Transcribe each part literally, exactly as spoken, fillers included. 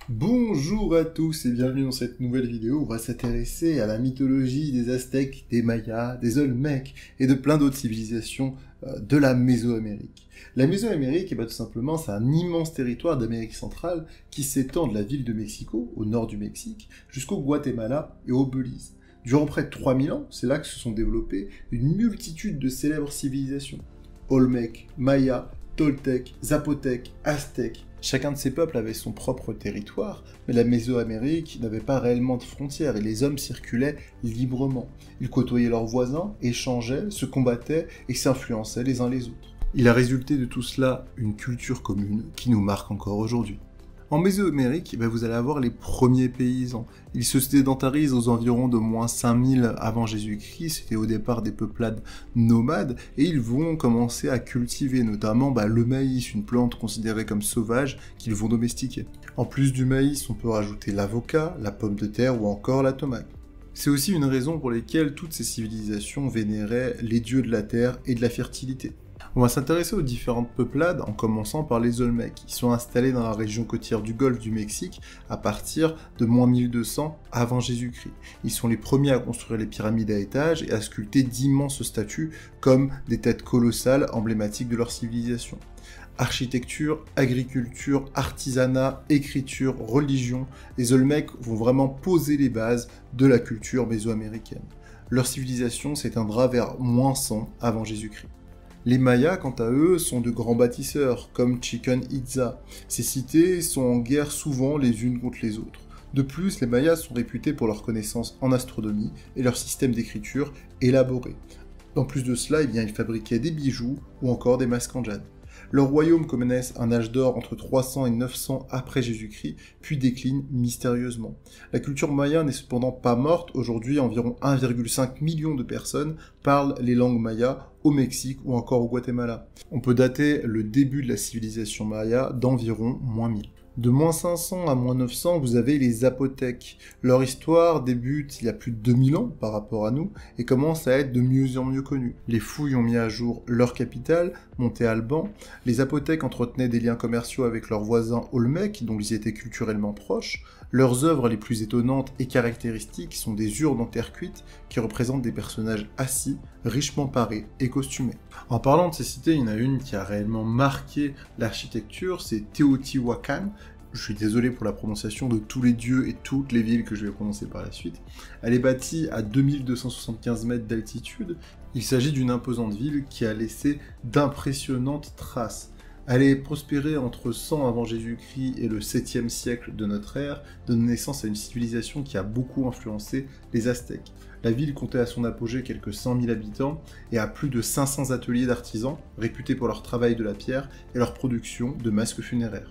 Bonjour à tous et bienvenue dans cette nouvelle vidéo où on va s'intéresser à la mythologie des Aztèques, des Mayas, des Olmèques et de plein d'autres civilisations euh, de la Mésoamérique. La Mésoamérique, eh ben, tout simplement, c'est un immense territoire d'Amérique centrale qui s'étend de la ville de Mexico, au nord du Mexique, jusqu'au Guatemala et au Belize. Durant près de trois mille ans, c'est là que se sont développées une multitude de célèbres civilisations. Olmèques, Mayas, Toltèques, Zapotèques, Aztèques. Chacun de ces peuples avait son propre territoire, mais la Mésoamérique n'avait pas réellement de frontières et les hommes circulaient librement. Ils côtoyaient leurs voisins, échangeaient, se combattaient et s'influençaient les uns les autres. Il a résulté de tout cela une culture commune qui nous marque encore aujourd'hui. En Mésoamérique, ben vous allez avoir les premiers paysans. Ils se sédentarisent aux environs de moins cinq mille avant Jésus-Christ, c'était au départ des peuplades nomades, et ils vont commencer à cultiver notamment ben, le maïs, une plante considérée comme sauvage qu'ils vont domestiquer. En plus du maïs, on peut rajouter l'avocat, la pomme de terre ou encore la tomate. C'est aussi une raison pour laquelle toutes ces civilisations vénéraient les dieux de la terre et de la fertilité. On va s'intéresser aux différentes peuplades en commençant par les Olmèques, qui sont installés dans la région côtière du golfe du Mexique à partir de moins mille deux cents avant Jésus-Christ. Ils sont les premiers à construire les pyramides à étages et à sculpter d'immenses statues comme des têtes colossales emblématiques de leur civilisation. Architecture, agriculture, artisanat, écriture, religion, les Olmèques vont vraiment poser les bases de la culture mésoaméricaine. Leur civilisation s'éteindra vers moins cent avant Jésus-Christ. Les Mayas, quant à eux, sont de grands bâtisseurs, comme Chichén Itzá. Ces cités sont en guerre souvent les unes contre les autres. De plus, les Mayas sont réputés pour leur connaissance en astronomie et leur système d'écriture élaboré. En plus de cela, eh bien, ils fabriquaient des bijoux ou encore des masques en jade. Leur royaume connaissent un âge d'or entre trois cents et neuf cents après Jésus-Christ, puis décline mystérieusement. La culture maya n'est cependant pas morte. Aujourd'hui, environ un virgule cinq million de personnes parlent les langues mayas au Mexique ou encore au Guatemala. On peut dater le début de la civilisation maya d'environ moins mille. De moins cinq cents à moins neuf cents, vous avez les Zapotèques. Leur histoire débute il y a plus de deux mille ans par rapport à nous et commence à être de mieux en mieux connue. Les fouilles ont mis à jour leur capitale, Monte Alban. Les Zapotèques entretenaient des liens commerciaux avec leurs voisins Olmèques, dont ils étaient culturellement proches. Leurs œuvres les plus étonnantes et caractéristiques sont des urnes en terre cuite qui représentent des personnages assis, richement parés et costumés. En parlant de ces cités, il y en a une qui a réellement marqué l'architecture, c'est Teotihuacan. Je suis désolé pour la prononciation de tous les dieux et toutes les villes que je vais prononcer par la suite. Elle est bâtie à deux mille deux cent soixante-quinze mètres d'altitude. Il s'agit d'une imposante ville qui a laissé d'impressionnantes traces. Elle est prospérée entre cent avant Jésus-Christ et le septième siècle de notre ère, donne naissance à une civilisation qui a beaucoup influencé les Aztèques. La ville comptait à son apogée quelques cent mille habitants et a plus de cinq cents ateliers d'artisans, réputés pour leur travail de la pierre et leur production de masques funéraires.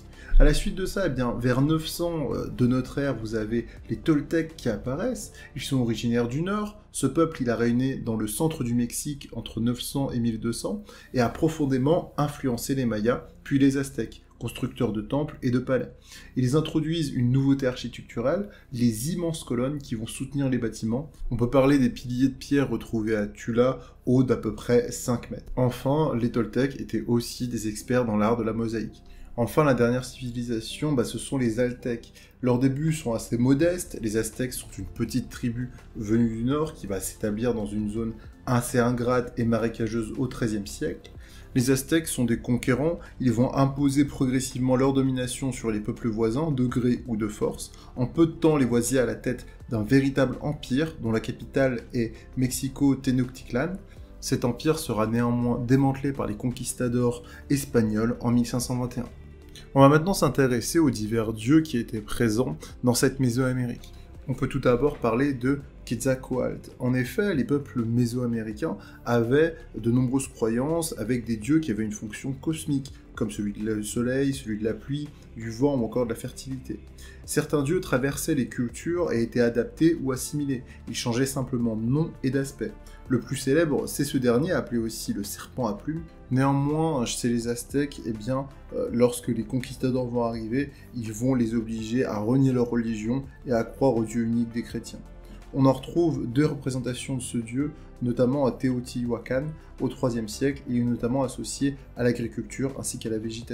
À la suite de ça, eh bien, vers neuf cents de notre ère, vous avez les Toltèques qui apparaissent. Ils sont originaires du Nord. Ce peuple, il a régné dans le centre du Mexique entre neuf cents et mille deux cents et a profondément influencé les Mayas, puis les Aztèques, constructeurs de temples et de palais. Ils introduisent une nouveauté architecturale, les immenses colonnes qui vont soutenir les bâtiments. On peut parler des piliers de pierre retrouvés à Tula, hauts d'à peu près cinq mètres. Enfin, les Toltèques étaient aussi des experts dans l'art de la mosaïque. Enfin, la dernière civilisation, bah, ce sont les Aztèques. Leurs débuts sont assez modestes. Les Aztèques sont une petite tribu venue du nord qui va s'établir dans une zone assez ingrate et marécageuse au treizième siècle. Les Aztèques sont des conquérants, ils vont imposer progressivement leur domination sur les peuples voisins, de gré ou de force. En peu de temps, les voici à la tête d'un véritable empire, dont la capitale est Mexico-Tenochtitlan. Cet empire sera néanmoins démantelé par les conquistadors espagnols en mille cinq cent vingt et un. On va maintenant s'intéresser aux divers dieux qui étaient présents dans cette Mésoamérique. On peut tout d'abord parler de Quetzalcoatl. En effet, les peuples mésoaméricains avaient de nombreuses croyances avec des dieux qui avaient une fonction cosmique, comme celui du soleil, celui de la pluie, du vent ou encore de la fertilité. Certains dieux traversaient les cultures et étaient adaptés ou assimilés. Ils changeaient simplement de nom et d'aspect. Le plus célèbre, c'est ce dernier, appelé aussi le serpent à plumes. Néanmoins, chez les Aztèques, eh bien, euh, lorsque les conquistadors vont arriver, ils vont les obliger à renier leur religion et à croire au Dieu unique des chrétiens. On en retrouve deux représentations de ce dieu, notamment à Teotihuacan au troisième siècle, et il est notamment associé à l'agriculture ainsi qu'à la végétation.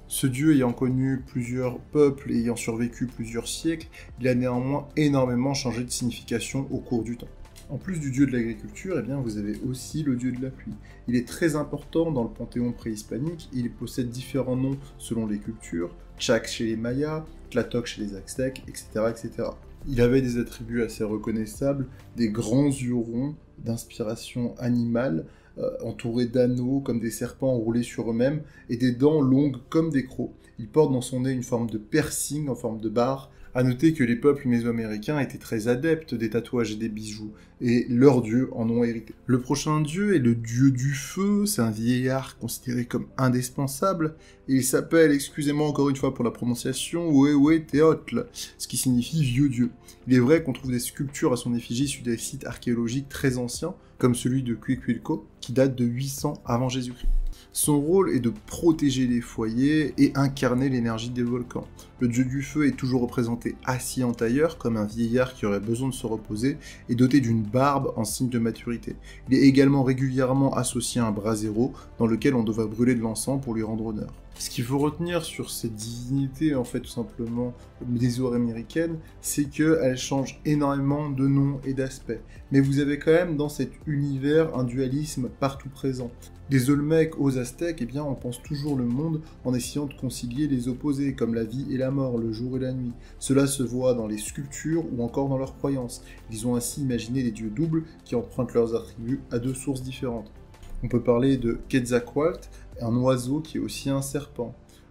Ce dieu ayant connu plusieurs peuples et ayant survécu plusieurs siècles, il a néanmoins énormément changé de signification au cours du temps. En plus du dieu de l'agriculture, eh bien, vous avez aussi le dieu de la pluie. Il est très important dans le panthéon préhispanique, il possède différents noms selon les cultures, Tchak chez les Mayas, Tlatoc chez les Aztèques, et cetera, et cetera. Il avait des attributs assez reconnaissables, des grands yeux ronds d'inspiration animale, euh, entourés d'anneaux comme des serpents enroulés sur eux-mêmes, et des dents longues comme des crocs. Il porte dans son nez une forme de piercing en forme de barre. À noter que les peuples mésoaméricains étaient très adeptes des tatouages et des bijoux, et leurs dieux en ont hérité. Le prochain dieu est le dieu du feu, c'est un vieillard considéré comme indispensable, et il s'appelle, excusez-moi encore une fois pour la prononciation, Huehueteotl, ce qui signifie vieux dieu. Il est vrai qu'on trouve des sculptures à son effigie sur des sites archéologiques très anciens, comme celui de Cuicuilco, qui date de huit cents avant Jésus-Christ. Son rôle est de protéger les foyers et incarner l'énergie des volcans. Le dieu du feu est toujours représenté assis en tailleur, comme un vieillard qui aurait besoin de se reposer, et doté d'une barbe en signe de maturité. Il est également régulièrement associé à un brasero, dans lequel on devrait brûler de l'encens pour lui rendre honneur. Ce qu'il faut retenir sur cette divinité, en fait, tout simplement mésoaméricaine, c'est qu'elle change énormément de noms et d'aspects. Mais vous avez quand même dans cet univers un dualisme partout présent. Des Olmecs aux Aztèques, eh bien, on pense toujours le monde en essayant de concilier les opposés, comme la vie et la mort, le jour et la nuit. Cela se voit dans les sculptures ou encore dans leurs croyances. Ils ont ainsi imaginé des dieux doubles qui empruntent leurs attributs à deux sources différentes. On peut parler de Quetzalcoatl, un oiseau qui est aussi un serpent.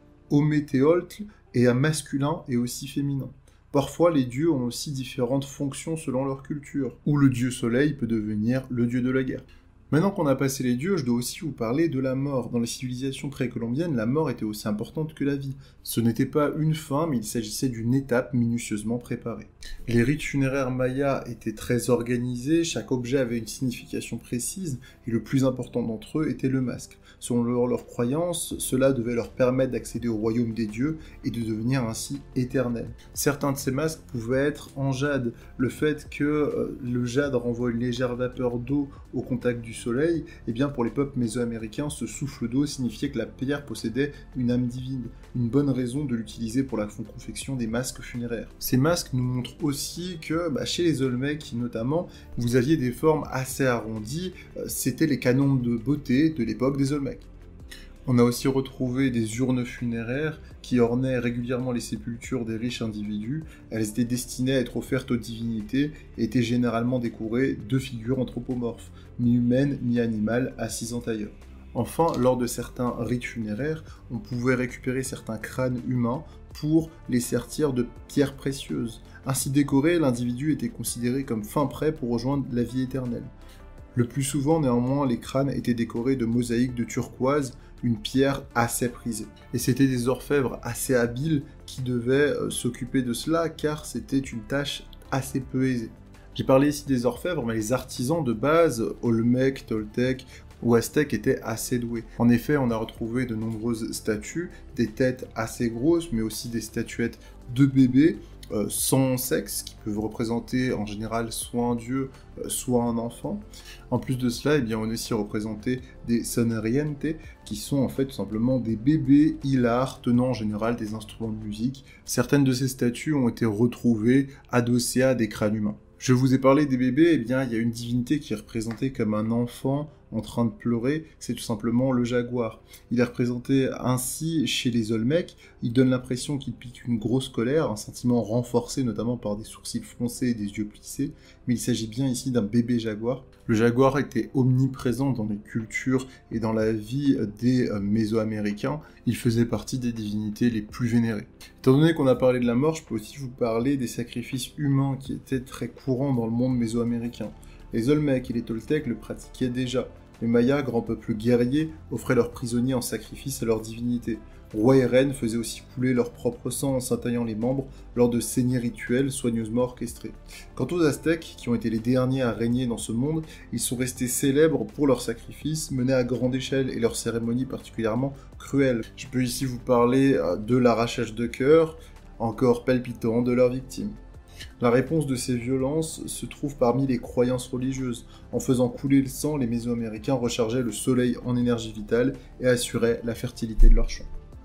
Ometeotl est un masculin et aussi féminin. Parfois, les dieux ont aussi différentes fonctions selon leur culture, où le dieu soleil peut devenir le dieu de la guerre. Maintenant qu'on a passé les dieux, je dois aussi vous parler de la mort. Dans les civilisations précolombiennes, la mort était aussi importante que la vie. Ce n'était pas une fin, mais il s'agissait d'une étape minutieusement préparée. Les rites funéraires mayas étaient très organisés, chaque objet avait une signification précise, et le plus important d'entre eux était le masque. Selon leur, leur croyance, cela devait leur permettre d'accéder au royaume des dieux et de devenir ainsi éternels. Certains de ces masques pouvaient être en jade. Le fait que euh, le jade renvoie une légère vapeur d'eau au contact du soleil, eh bien pour les peuples mésoaméricains, ce souffle d'eau signifiait que la pierre possédait une âme divine, une bonne raison de l'utiliser pour la confection des masques funéraires. Ces masques nous montrent aussi que bah, chez les Olmecs notamment, vous aviez des formes assez arrondies, euh, c'était les canons de beauté de l'époque des Olmecs. On a aussi retrouvé des urnes funéraires qui ornaient régulièrement les sépultures des riches individus. Elles étaient destinées à être offertes aux divinités et étaient généralement décorées de figures anthropomorphes, mi-humaines, mi-animales, assises en tailleur. Enfin, lors de certains rites funéraires, on pouvait récupérer certains crânes humains pour les sertir de pierres précieuses. Ainsi décoré, l'individu était considéré comme fin prêt pour rejoindre la vie éternelle. Le plus souvent, néanmoins, les crânes étaient décorés de mosaïques de turquoise, une pierre assez prisée. Et c'était des orfèvres assez habiles qui devaient euh, s'occuper de cela, car c'était une tâche assez peu aisée. J'ai parlé ici des orfèvres, mais les artisans de base, Olmecs, Toltecs ou Aztèques, étaient assez doués. En effet, on a retrouvé de nombreuses statues, des têtes assez grosses, mais aussi des statuettes de bébés, Euh, sans sexe, qui peuvent représenter en général soit un dieu, euh, soit un enfant. En plus de cela, eh bien, on a aussi représenté des sonorientes, qui sont en fait tout simplement des bébés hilars tenant en général des instruments de musique. Certaines de ces statues ont été retrouvées adossées à des crânes humains. Je vous ai parlé des bébés, eh bien, il y a une divinité qui est représentée comme un enfant en train de pleurer, c'est tout simplement le jaguar. Il est représenté ainsi chez les Olmecs, il donne l'impression qu'il pique une grosse colère, un sentiment renforcé notamment par des sourcils foncés et des yeux plissés, mais il s'agit bien ici d'un bébé jaguar. Le jaguar était omniprésent dans les cultures et dans la vie des Mésoaméricains, il faisait partie des divinités les plus vénérées. Étant donné qu'on a parlé de la mort, je peux aussi vous parler des sacrifices humains qui étaient très courants dans le monde mésoaméricain. Les Olmecs et les Toltecs le pratiquaient déjà. Les Mayas, grands peuples guerriers, offraient leurs prisonniers en sacrifice à leurs divinités. Rois et reines faisaient aussi couler leur propre sang en s'entaillant les membres lors de saignées rituelles soigneusement orchestrées. Quant aux Aztèques, qui ont été les derniers à régner dans ce monde, ils sont restés célèbres pour leurs sacrifices menés à grande échelle et leurs cérémonies particulièrement cruelles. Je peux ici vous parler de l'arrachage de cœur, encore palpitant de leurs victimes. La réponse de ces violences se trouve parmi les croyances religieuses. En faisant couler le sang, les Mésoaméricains rechargeaient le soleil en énergie vitale et assuraient la fertilité de leurs champs.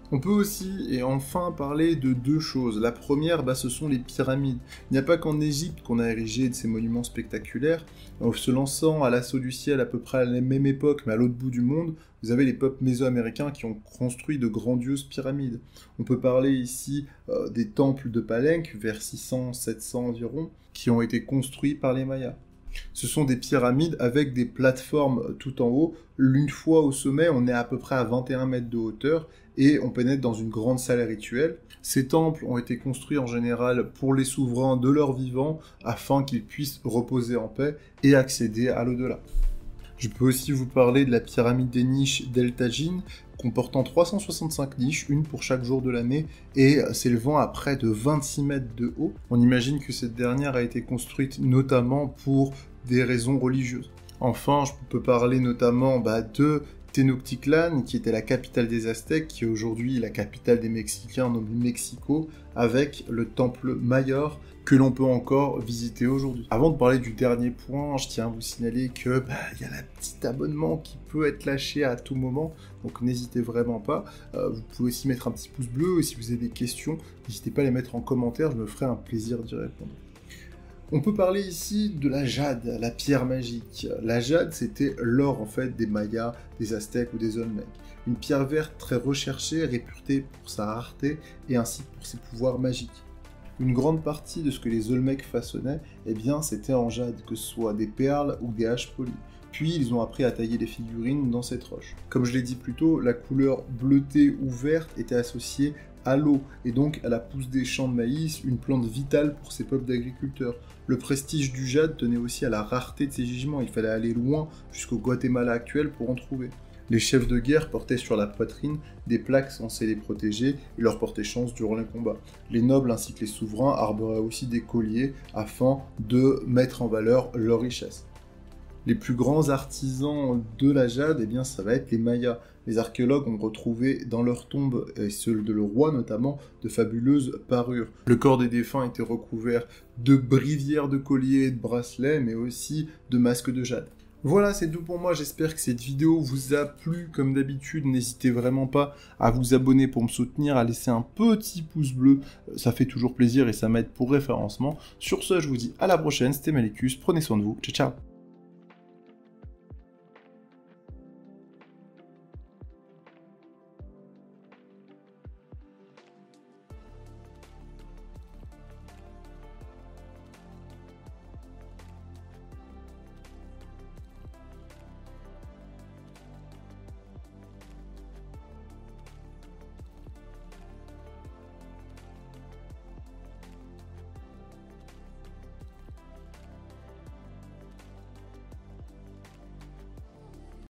On peut aussi et enfin parler de deux choses. La première, bah, ce sont les pyramides. Il n'y a pas qu'en Égypte qu'on a érigé de ces monuments spectaculaires. En se lançant à l'assaut du ciel à peu près à la même époque, mais à l'autre bout du monde, vous avez les peuples méso-américains qui ont construit de grandioses pyramides. On peut parler ici euh, des temples de Palenque, vers six cents sept cents environ, qui ont été construits par les Mayas. Ce sont des pyramides avec des plateformes tout en haut. Une fois au sommet, on est à peu près à vingt et un mètres de hauteur et on pénètre dans une grande salle rituelle. Ces temples ont été construits en général pour les souverains de leur vivant afin qu'ils puissent reposer en paix et accéder à l'au-delà. Je peux aussi vous parler de la pyramide des niches d'El Tagine, comportant trois cent soixante-cinq niches, une pour chaque jour de l'année, et s'élevant à près de vingt-six mètres de haut. On imagine que cette dernière a été construite notamment pour des raisons religieuses. Enfin, je peux parler notamment bah, de Tenochtitlan, qui était la capitale des Aztèques, qui est aujourd'hui la capitale des Mexicains, nommée Mexico, avec le temple Mayor, que l'on peut encore visiter aujourd'hui. Avant de parler du dernier point, je tiens à vous signaler que bah, y a le petit abonnement qui peut être lâché à tout moment, donc n'hésitez vraiment pas. Euh, vous pouvez aussi mettre un petit pouce bleu, et si vous avez des questions, n'hésitez pas à les mettre en commentaire, je me ferai un plaisir d'y répondre. On peut parler ici de la jade, la pierre magique. La jade, c'était l'or en fait des Mayas, des Aztèques ou des Olmèques. Une pierre verte très recherchée, réputée pour sa rareté et ainsi pour ses pouvoirs magiques. Une grande partie de ce que les Olmèques façonnaient, eh bien, c'était en jade, que ce soit des perles ou des haches polies. Puis, ils ont appris à tailler les figurines dans cette roche. Comme je l'ai dit plus tôt, la couleur bleutée ou verte était associée à l'eau, et donc à la pousse des champs de maïs, une plante vitale pour ces peuples d'agriculteurs. Le prestige du jade tenait aussi à la rareté de ces gisements, il fallait aller loin, jusqu'au Guatemala actuel pour en trouver. Les chefs de guerre portaient sur la poitrine des plaques censées les protéger et leur porter chance durant les combats. Les nobles ainsi que les souverains arboraient aussi des colliers afin de mettre en valeur leur richesse. Les plus grands artisans de la jade, eh bien, ça va être les Mayas. Les archéologues ont retrouvé dans leurs tombes, et celles de le roi notamment, de fabuleuses parures. Le corps des défunts était recouvert de brivières de colliers et de bracelets, mais aussi de masques de jade. Voilà, c'est tout pour moi, j'espère que cette vidéo vous a plu. Comme d'habitude, n'hésitez vraiment pas à vous abonner pour me soutenir, à laisser un petit pouce bleu, ça fait toujours plaisir et ça m'aide pour référencement. Sur ce, je vous dis à la prochaine, c'était Malécus, prenez soin de vous, ciao ciao.